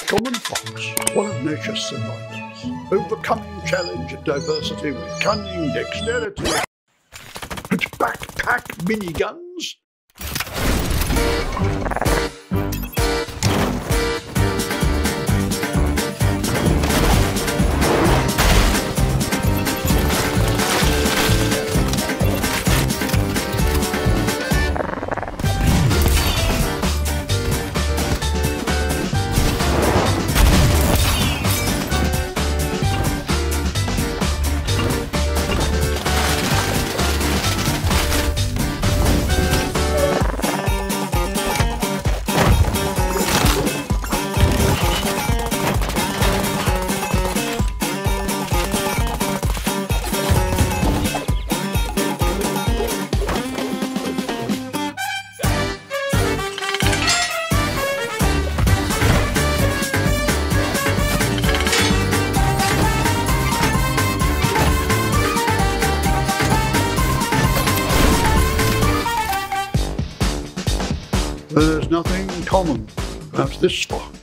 common fox, one of nature's survivors, overcoming challenge and diversity with cunning dexterity and backpack miniguns. There's nothing common about this fox.